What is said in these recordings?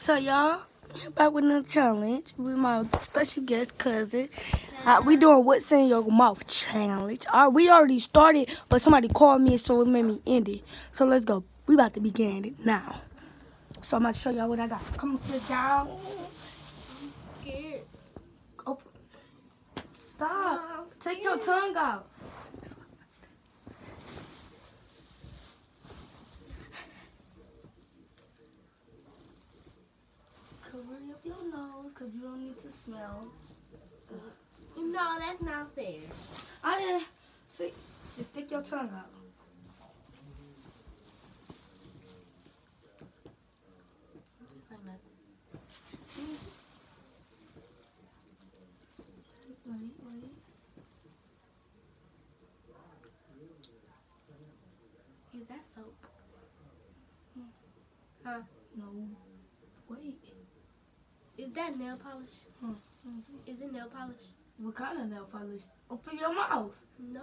So y'all, back with another challenge with my special guest cousin. We doing what's in your mouth challenge. We already started, but somebody called me, so it made me end it. So let's go. We about to begin it now. So I'm about to show y'all what I got. Come on, sit down. I'm scared. Oh, stop. Take your tongue out. Cover up your nose because you don't need to smell. No, that's not fair. See, just stick your tongue out. Wait. Is that soap? Huh? No. Wait. Is that nail polish? Is it nail polish? What kind of nail polish? Open your mouth. No.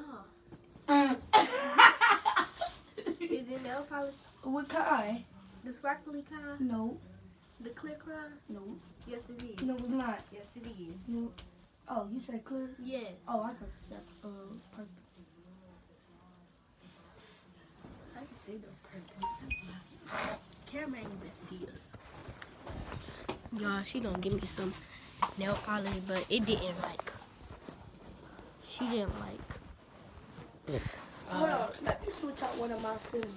Is it nail polish? What kind? The sparkly kind? No. The clear kind? No. Yes, it is. No, it's not. Yes, it is. No. Oh, you said clear? Yes. Oh, I thought you said purple. I can see the purple. Camera ain't even see us. Y'all, she gonna give me some nail polish, but it didn't like. She didn't like. Hold on, let me switch out one of my things.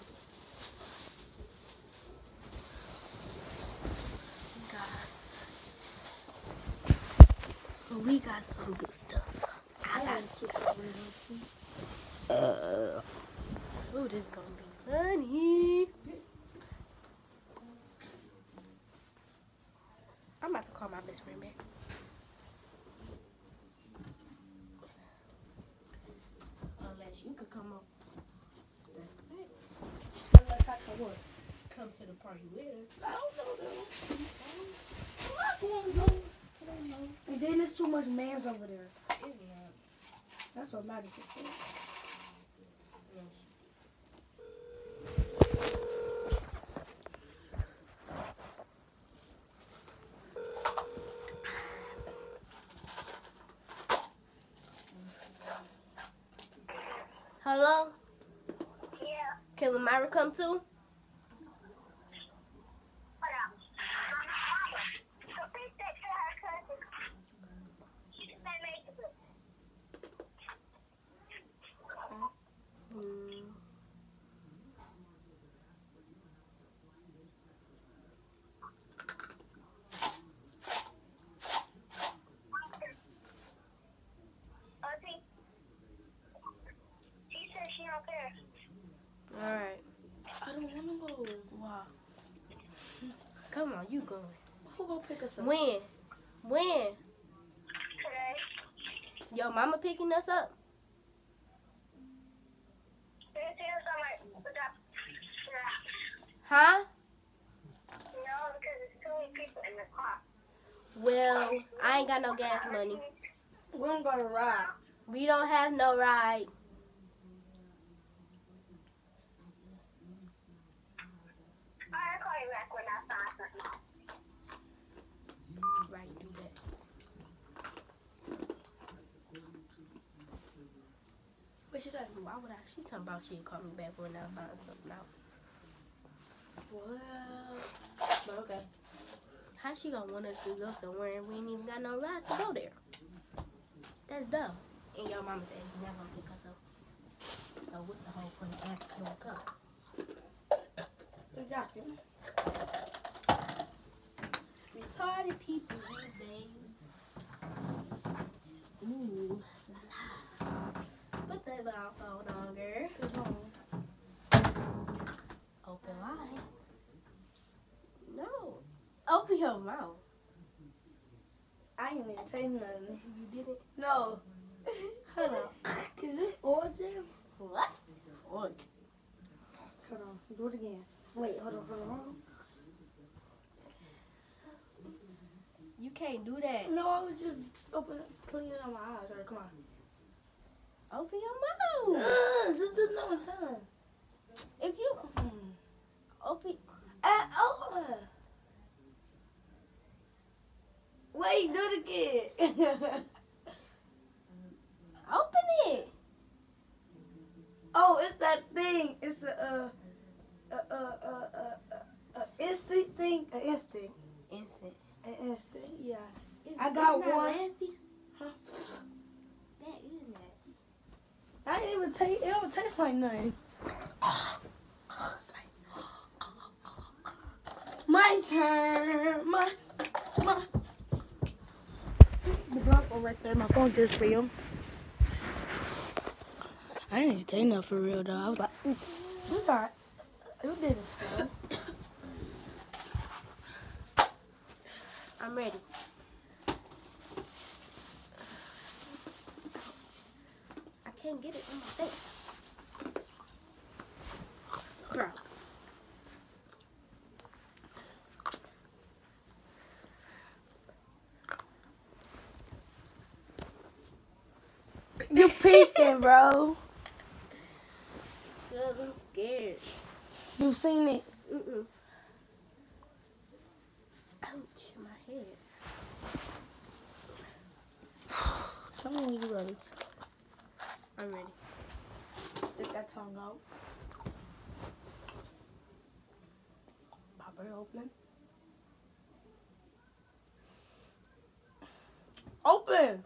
Guys, we got some good stuff. I got switch out one of things. Oh, this is gonna be funny. I'm about to call my best friend back. Unless you could come up. Unless I can what? Come to the party with us. I don't know though. I don't know. And then there's too much mans over there. It's not. That's what Maddie just said. Hello? Yeah. Can Lamira come too? Alright. I don't want to go. Wow. Come on, you going. Who gonna pick us up? When? Today. Yo, mama picking us up? Huh? No, because there's too many people in the car. Well, I ain't got no gas money. We don't got to ride. We don't have no ride. I'll call you back when I find something else. Right, do that. What she say? Why would I? She talking about she'd call me back when I find something out. Well, but okay. How she gonna want us to go somewhere and we ain't even got no ride to go there? That's dumb. And your mama said she's not gonna pick us up. So what's the whole point of asking her to come? Exactly. Retarded people these days. Ooh, la la. Put that blindfold on, girl. It's home. Open wide. No. Open your mouth. I ain't even say nothing. You did it? No. Hold on. Is this oil jam? What? What? Hold on. Do it again. Wait, hold on. You can't do that. No, I was just cleaning out my eyes. All right, come on. Open your mouth. This is not done. If you open, Wait, do it again. Open it. Oh, it's that thing. It's a instinct thing. An instinct. Instant. An instinct. Yeah. I got not one. Nasty? Huh? That is nasty. I didn't even taste. It don't taste like nothing. My turn. My. The blindfold right there. My phone just filmed. I didn't even take nothing for real though. I was like, it's alright. You did it, son. I'm ready. I can't get it on my face. Girl. You peeking, bro. Girl, I'm scared. You seen it? Mm-mm. Ouch, my head. Tell me when you ready. I'm ready. Take that tongue out. Pop it open. Open!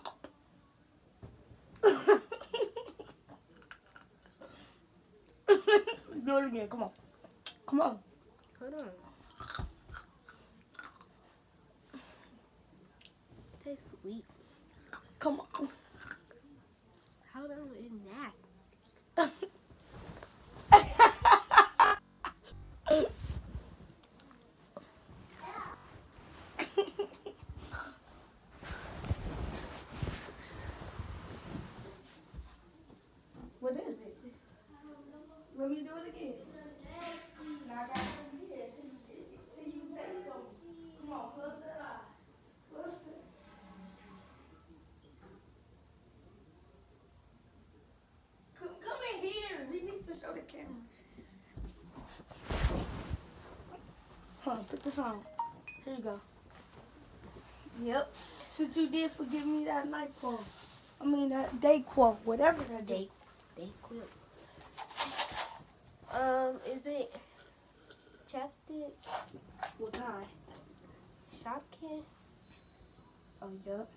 Do it again. Come on. Come on. Hold on. Tastes sweet. Come on. Hold on, it's nasty. What is it? Let me do it again. Now I got to come here till you say something. Come on, close that eye. Close it. Come in here. We need to show the camera. Hold on, put this on. Here you go. Yep. Since you did forgive me that night quote. I mean that day quote, whatever that day. They quit. Is it chapstick? What kind? Shopkin? Oh, yep.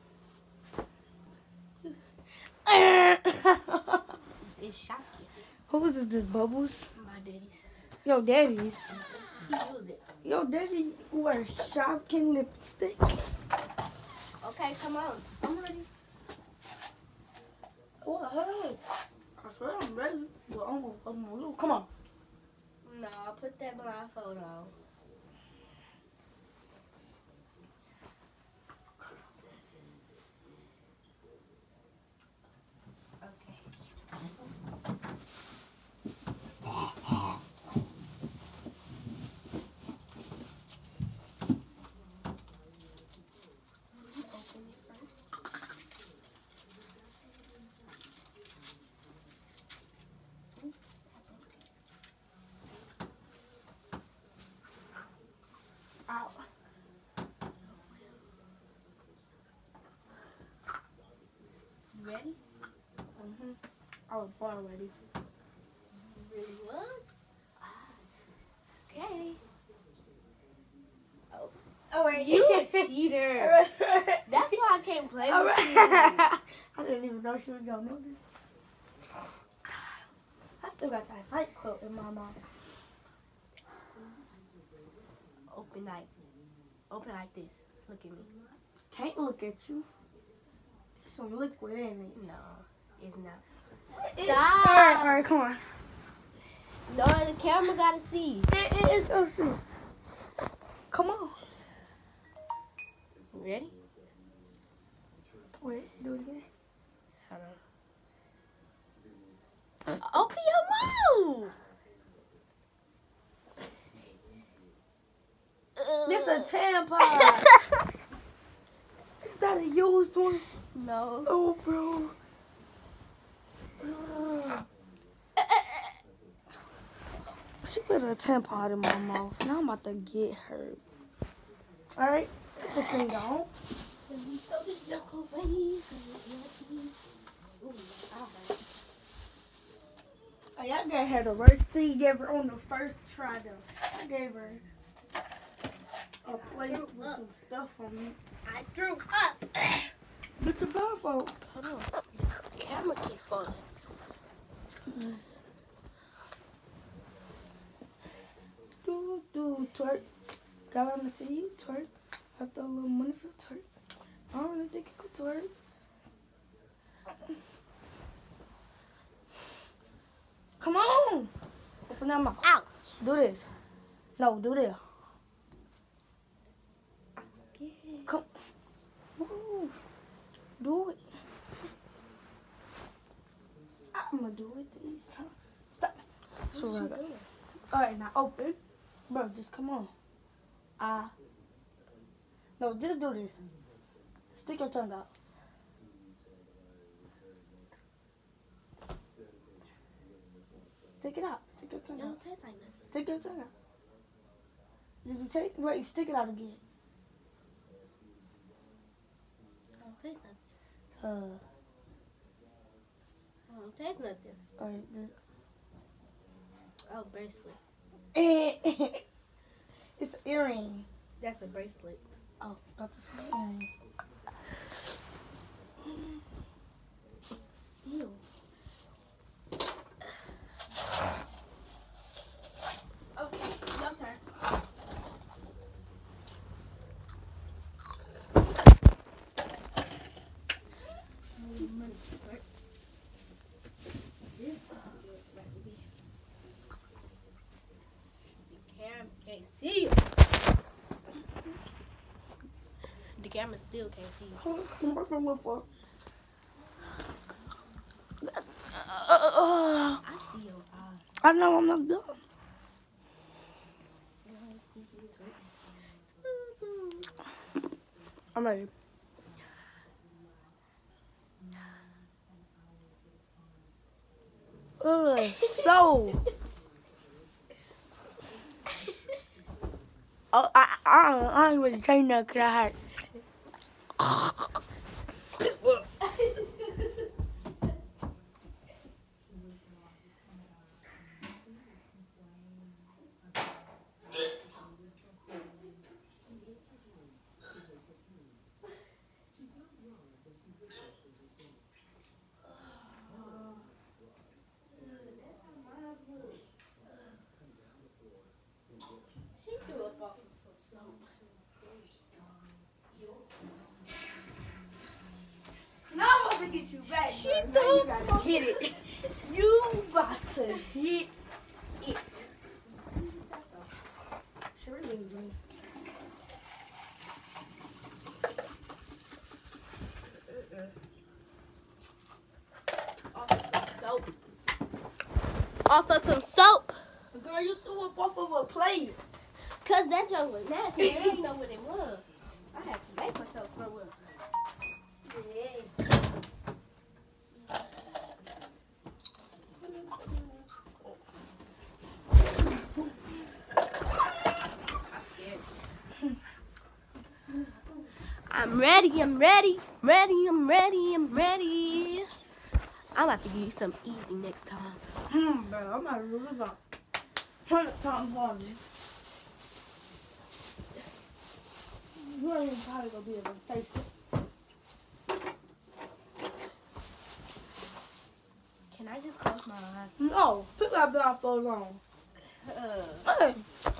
It's Shopkin. Whose is this, Bubbles? My daddy's. Yo, daddy's. He used it. Yo, daddy wears Shopkin lipstick. Okay, come on. I'm ready. What? I swear I'm ready. Well, I'm gonna lose. Come on. No, I'll put that blindfold on. Okay. Open it first. Oops. Ow. You ready? I was born ready. You really was? Okay. All right. You a cheater. That's why I can't play All with right. you. I didn't even know she was gonna know this. I still got that fight quote in my mouth. Open like this. Look at me. Can't look at you. There's some liquid in it. No, it's not. Stop. All right, come on. No, the camera gotta see. It is awesome. Come on. Ready? Wait, do it again. Hold on. Open your mouth. This a tampon. Is that a used one? No. Oh, bro. She put a tampon in my mouth. Now I'm about to get hurt. All right, put this thing on. Let me throw this junk away. Ooh, Hey, I gave her the worst thing ever on the first try though. I gave her a plate with some stuff on it. I threw up. Look the blindfold. Hold on. The camera keep falling. Do twerk. Got on to see you twerk. I throw a little money for twerk. I don't really think you could twerk. Come on. Open that mouth. Ouch. Do this. No, do this. I'm scared. Come. Ooh. Do it. I'm gonna do it this time. Stop. So What you right. doing? All right, now open. Bro, just come on. No, just do this. Stick your tongue out. Stick it out. Stick your tongue It out. don't taste like nothing. Stick your tongue out. Did you take? Wait, stick it out again. It don't taste nothing. It don't taste nothing. All right. Oh, bracelet. It's an earring. That's a bracelet. Oh, thought this was an earring. Ew. Okay, your turn. The camera can't see you. The camera still can't see you. I'm working with her. I see your eyes. I know I'm not done. I see you too. I'm ready. So. Oh, I ain't really saying that because I had. She threw up off of some soap. Now I'm about to get you back. She bro. Now you threw gotta hit it. You about to hit it. She really is me. Soap. Off of some soap. Girl, you threw up off of a plate. Cause that junk was nasty. I didn't know what it was. I had to make myself throw up. Yeah. I'm ready, I'm ready, I'm ready. I'm about to give you some easy next time. Bro, I'm about to lose about 100 times harder. You ain't even probably gonna be able to taste it. Can I just close my eyes? No, put that blindfold on. Hey.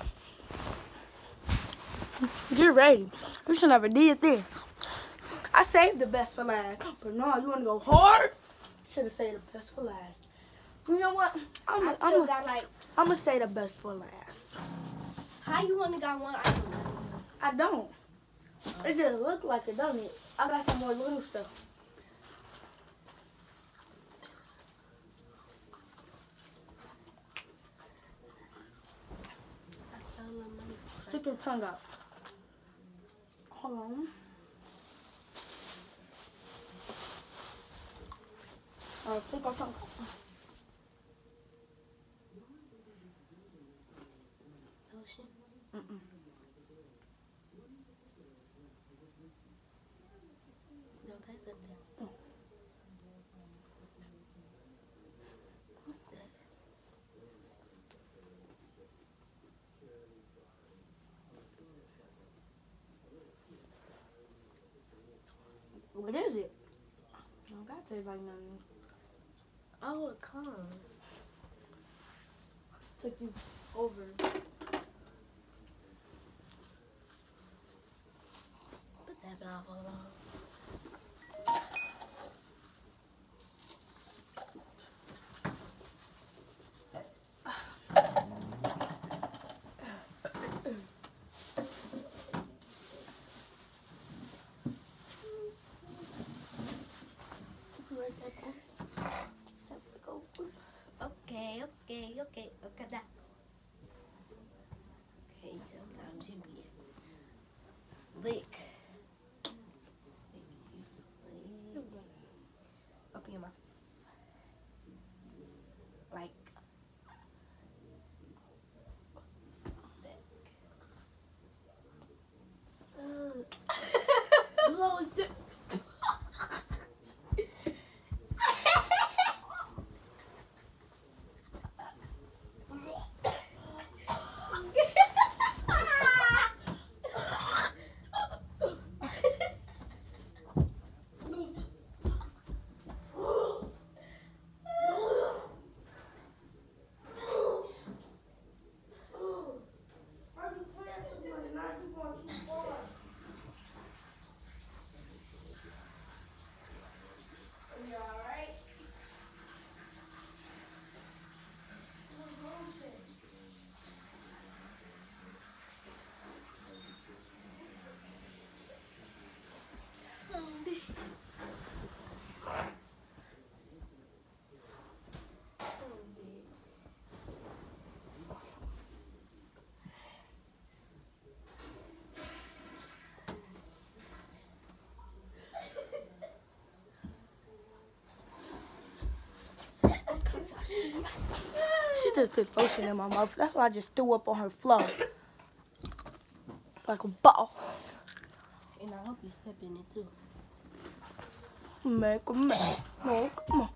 Get ready. You should never did this. I saved the best for last. But no, you wanna go hard? Should have saved the best for last. You know what? I still got like, I'm gonna say the best for last. how you only got one item left? I don't. It just look like it, doesn't it? I got some more little stuff. Stick your tongue out. Hold on. Stick your tongue out. Lotion. Mm-mm. taste it. What's that? What is it? I don't got to taste like nothing. Oh, it comes. Took you over. Put that back on. Okay. That. Okay, sometimes you be slick. Maybe you slick. Open your mouth. Like that. Blow is just. She just put lotion in my mouth. That's why I just threw up on her floor. Like a boss. And I hope you step in it too. Man, come on. No, come on.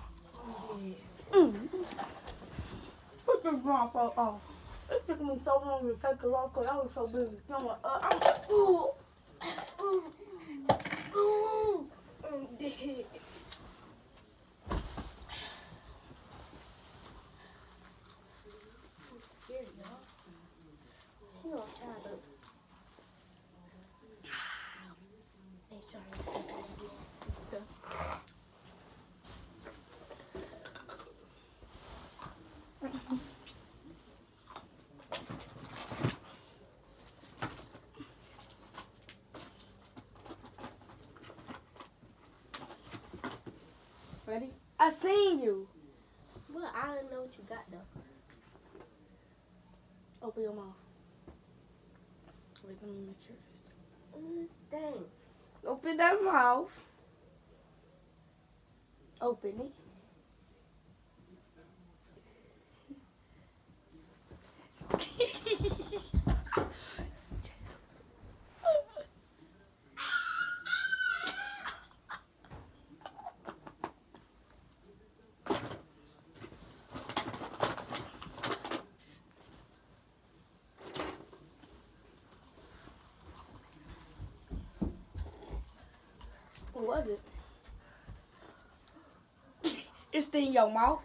Put this blindfold on. It took me so long to take it off because I was so busy. I'm like, ooh. I'm dead. I'm scared, y'all. She gonna try to. Make sure I don't step in it. Ready? I seen you. Well, I don't know what you got though. Open your mouth. Wait, let me make sure. Dang. Open that mouth. Open it. What was it? It's in your mouth.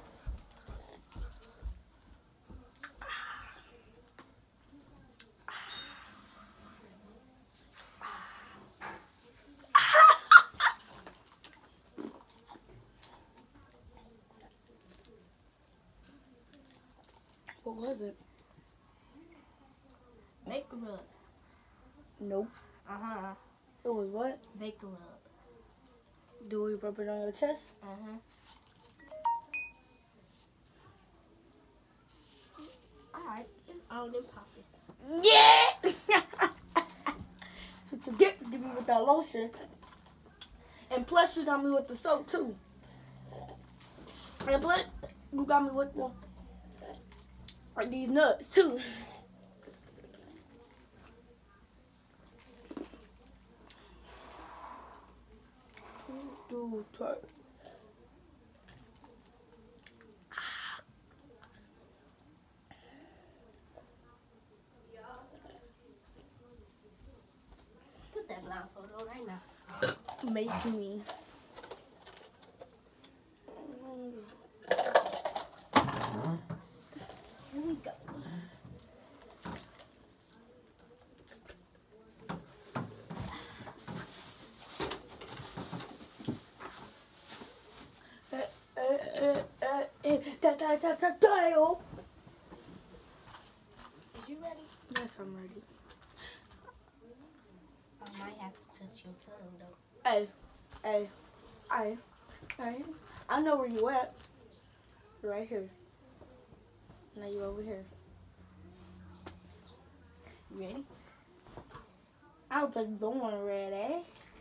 What was it? Vapor rub. Nope. Uh-huh. It was what? Vapor rub. Do we rub it on your chest? Uh-huh. Alright. It's on and popping. Yeah! What you get to give me with that lotion. And plus you got me with the soap too. And plus you got me with the like these nuts too. Twerk. Put that blindfold on right now. Make me. Here we go. Dale. Is you ready? Yes, I'm ready. I might have to touch your tongue though. Hey. I know where you at. Right here. Now you over here. You ready? I was born ready.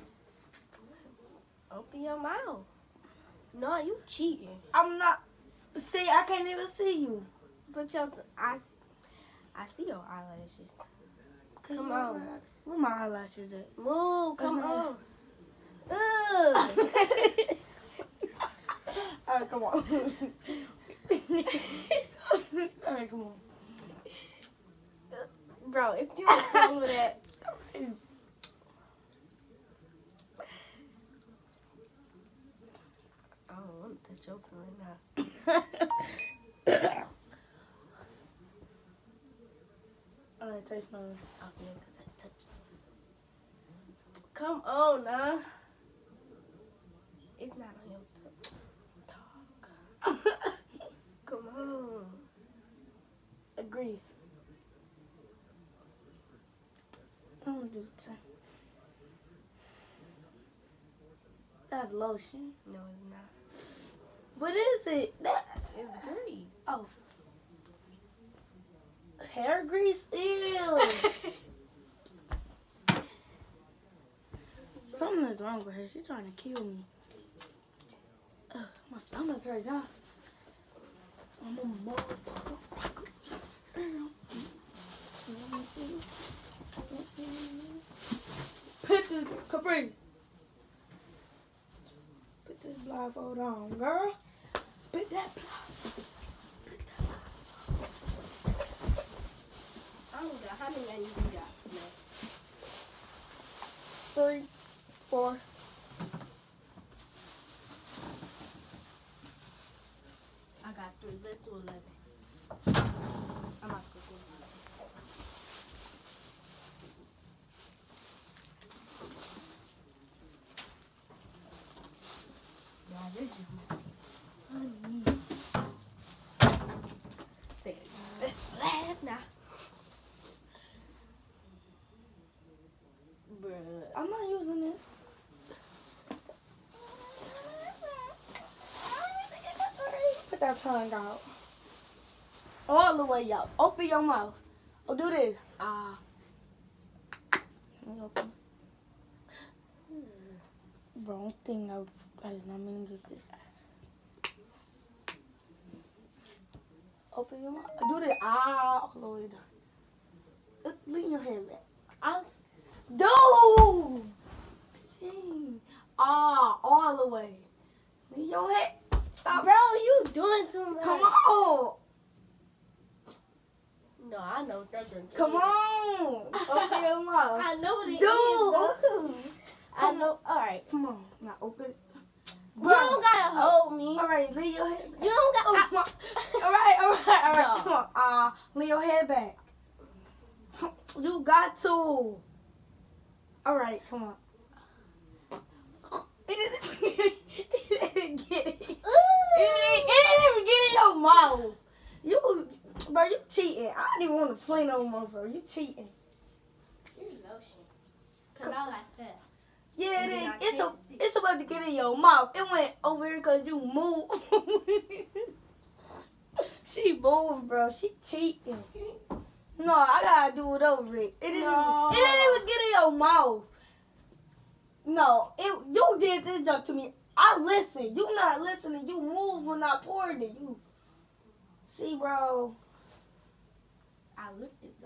Open your mouth. No, you cheating. I'm not. See, I can't even see you. Put your I see your eyelashes. Come on. Where my eyelashes at? Move, come That's on. not- Ugh. Alright, come on. Alright, come on. Bro, if you don't follow that. I don't want to touch your tongue now. Alright, taste my. Oh, yeah, because I touched you. Come on, nah. It's not on your tongue. Dog. Come on. Agrees. I'm gonna do the same. That's lotion. No, it's not. What is it? That It's grease. oh, hair grease. Ew. Something is wrong with her. She's trying to kill me. My stomach hurts now. I'm a motherfucker. Put this Capri. Put this blindfold on, girl. Put that blindfold. I don't know how many names you got. No. 3, 4. I got 3. Let's do 11. I'm about to go. Yeah, this is honey. Say this last now. Bruh. I'm not using this. Put that tongue out. All the way out. Open your mouth. Oh, do this. Ah. Wrong thing. I did not mean to do this. Open your mouth. Do this. Ah, all the way down. Lean your head back. Dude! Dang. Ah, all the way. Lean your head. Stop. Bro, you doing too much. Come on. No, I know what that doesn't Come on. Open your mouth. I know what it is. Dude. I know. All right. Come on. Now open it. You don't gotta hold me. All right, lean your head back. You don't Oh, got. come on. All right. No. Come on. Lean your head back. You got to. All right, come on. It didn't get it. It didn't even get in your mouth. Bro, you cheating. I didn't even want to play no more, bro. You cheating. You're lotion. Cause I like that. Yeah, And then I it's about to get in your mouth. It went over here because you moved. She moved, bro. She cheating. No, I gotta do it over it. It didn't even get in your mouth. No, you did this joke to me. I listened. You not listening. You moved when I poured it. You see, bro. I looked it though.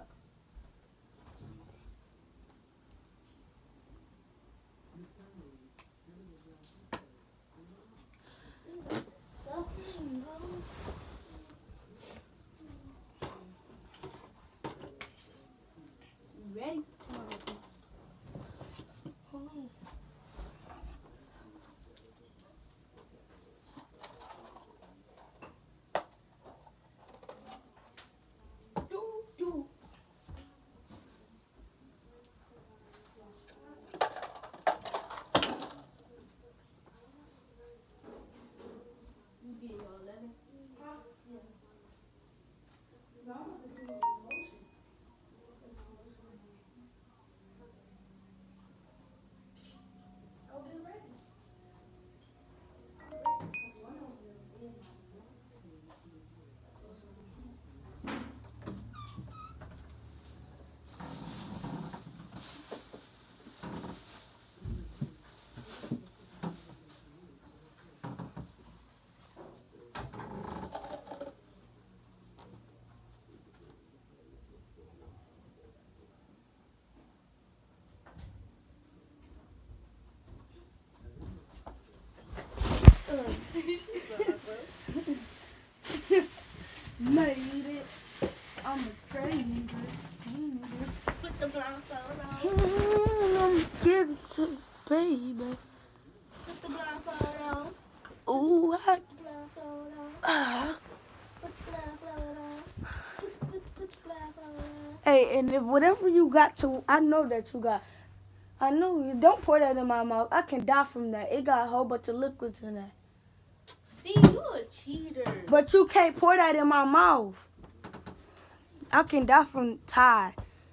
Give it to me, baby. Put the blindfold on. Ooh, Put the blindfold on. Put the blindfold on. Put the blindfold on. Hey, and if whatever you got to, I know that you got. I know you. Don't pour that in my mouth. I can die from that. It got a whole bunch of liquids in that. See, you a cheater. But you can't pour that in my mouth. I can die from Tide.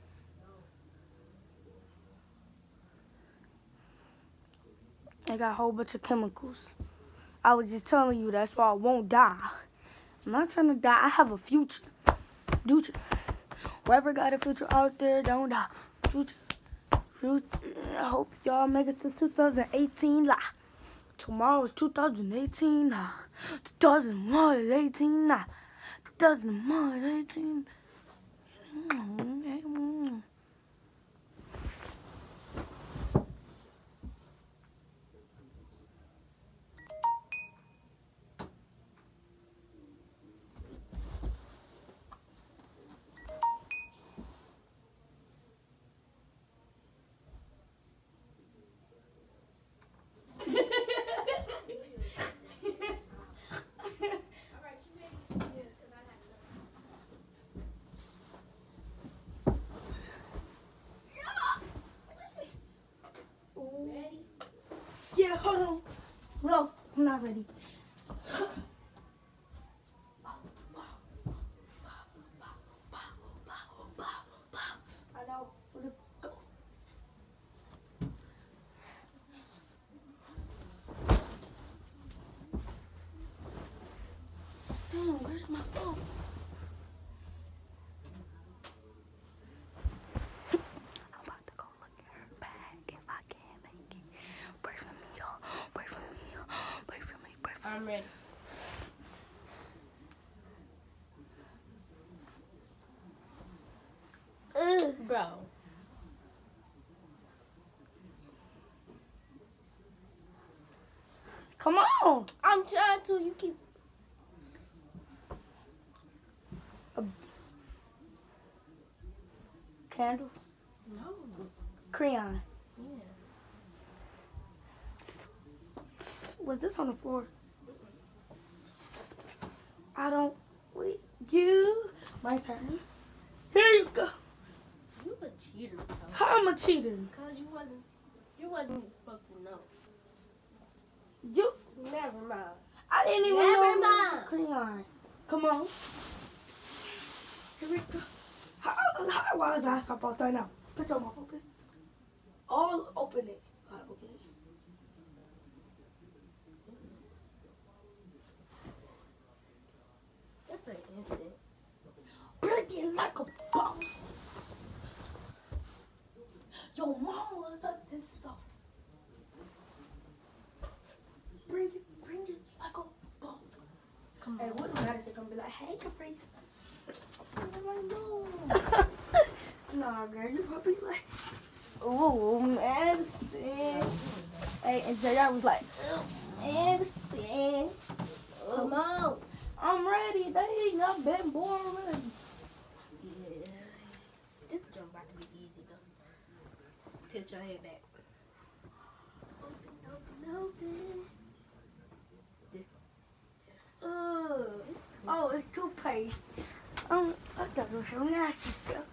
It got a whole bunch of chemicals. I was just telling you that's why I won't die. I'm not trying to die. I have a future. Future. Whoever got a future out there, don't die. Future. Future. I hope y'all make it to 2018. Lah. Tomorrow is 2018. Lah. 2001 is 18. Lah. 2001 is 18. Yeah, hold on. No, I'm not ready. I know where to go. Damn, where's my phone? I'm about to go look at her bag if I can make it. Pray for me, y'all. Pray for me. Pray for me. Pray for me. I'm ready. Bro. Come on. I'm trying to. You keep. Candle. No. Crayon. Yeah. Was this on the floor? I don't. Wait. You. My turn. Here you go. You a cheater, bro. How am I cheating? Because you wasn't supposed to know. You. Never mind. I didn't even Never know it was mind. a crayon. Come on. Here we go. How was I supposed to know? Put your mouth open. All open it. Gotta open it. That's an instant. Break it like a boss. Your mama was at this stuff. Bring it like a boss. Come Hey, on. what do Madison gonna be like? Hey, Caprice. No. Nah, girl, you probably like, ooh, Madison. Hey, and Jay, I was like, ooh, Madison. Come on. I'm ready. Dang, I've been born ready. Yeah. This jump about to be easy though. Tilt your head back. Open. This. It's too. Oh, it's toothpaste. I thought it was so nasty stuff.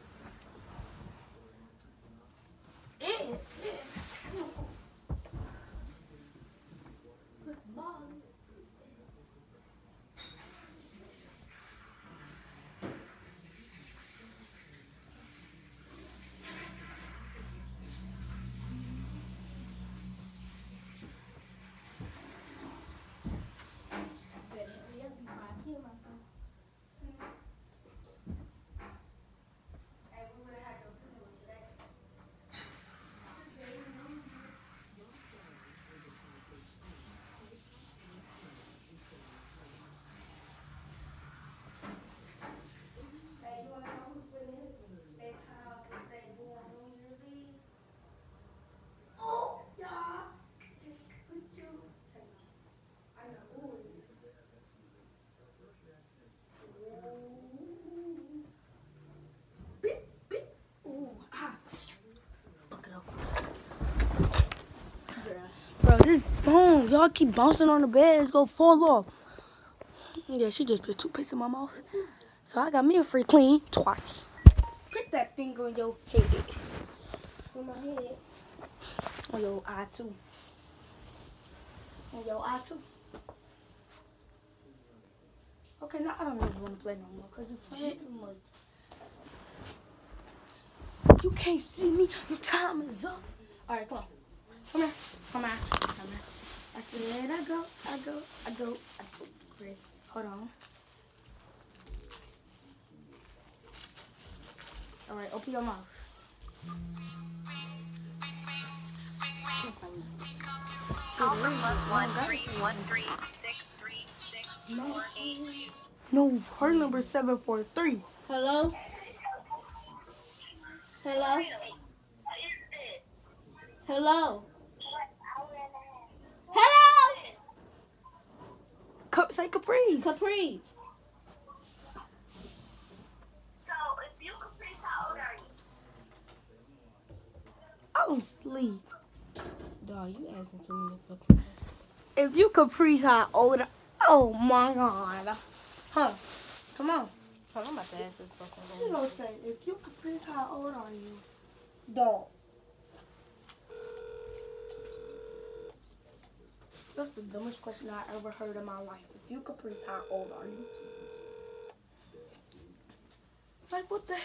Put the ball in. Better hurry up before I kill myself. this phone. Y'all keep bouncing on the bed. It's gonna fall off. Yeah, she just put toothpaste in my mouth. So I got me a free clean twice. Put that thing on your head. On my head. On your eye too. On your eye too. Okay, now I don't really want to play no more because you're playing too much. You can't see me. Your time is up. All right, come on. Come here. Come here. Come here. I said I go. Great. Hold on. All right, open your mouth. Call from +131363648. No, her number is 743. Hello? Hello? Hello? Hello? Say Caprice. Capri. So, if you could please, how old are you? I'm asleep. Dog, you asking too many fucking questions. If you Caprice how old, oh my God. Huh? Come on. Hold on, I'm about to ask this question. She gonna say, if you Caprice how old are you? Dog. That's the dumbest question I ever heard in my life. If you Caprice how old are you? Like, what the heck?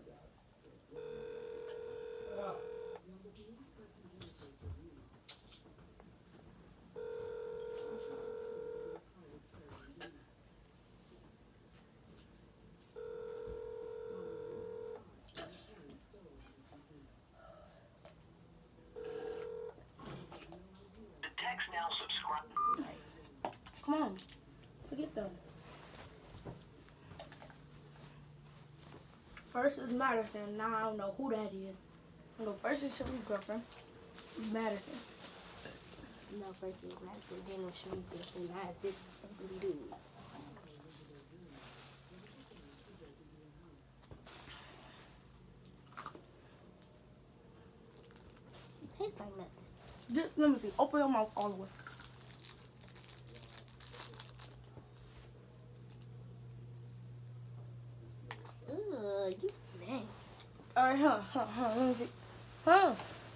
Come on. Forget them. First is Madison. Now I don't know who that is. No, first is Sherry's girlfriend. Madison. No, first is Madison, then when she was and now it's this ugly dude. Tastes like nothing. Just, let me see. Open your mouth all the way. You man. Alright, huh. Let me see. Huh?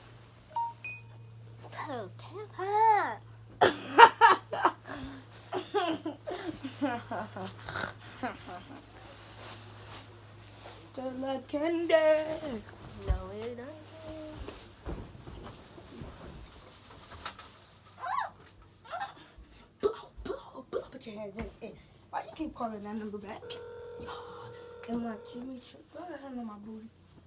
Oh, tell her. Just like candy. No, it doesn't. Put your hands in it. Why you keep calling that number back? Come on, Jimmy. Don't let him know my booty.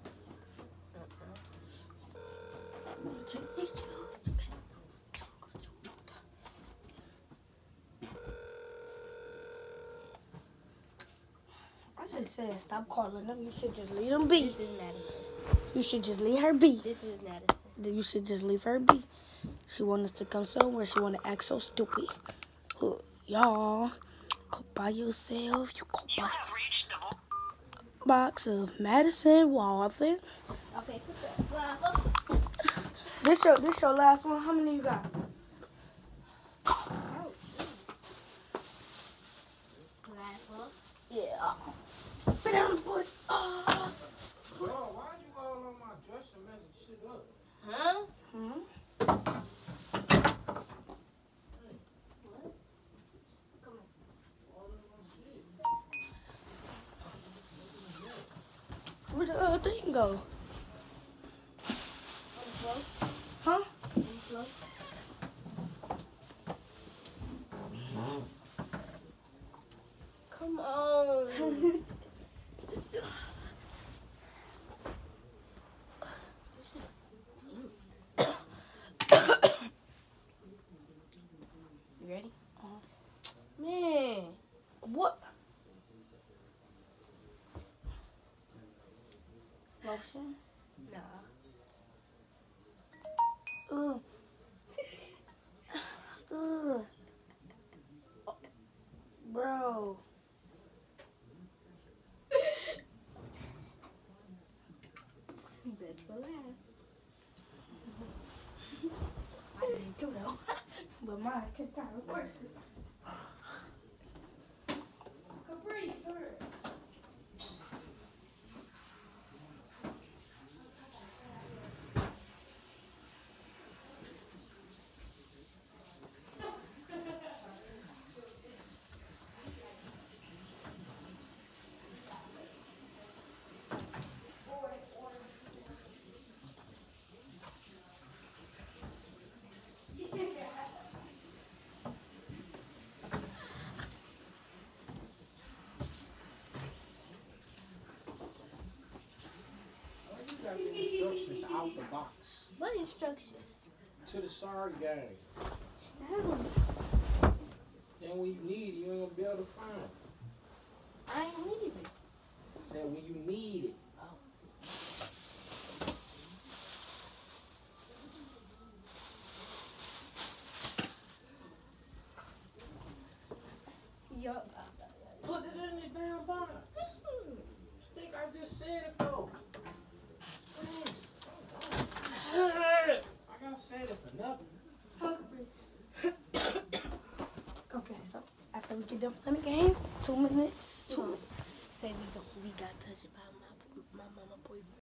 I should say stop calling them. You should just leave them be. This is Madison. You should just leave her be. This is Madison. You should just leave her be. She wants us to come somewhere. She want to act so stupid. Y'all, go by yourself. You go buy a box of Madison Walton. Okay, put that up. This your last one. How many you got? Last one. Yeah. Put down the foot. Bro, why'd you all on my dresser messing shit up? Huh? Where'd the other thing go? Huh? Come on. You ready? Man. What? Lotion? Nah. Ugh. Ugh. Bro. Best for last. I didn't do that. But mine took time. Of course. Capri, hurry. You got the instructions out the box What instructions? to the sorry game. Oh, Then when you need it, you ain't gonna be able to find it. I ain't leaving. Said when you need it. Yup. Put it in the damn box. Think I just said it for? I gotta say it for nothing. Okay, so after we get done playing the game, 2 minutes. Say we got touched by my mama boyfriend.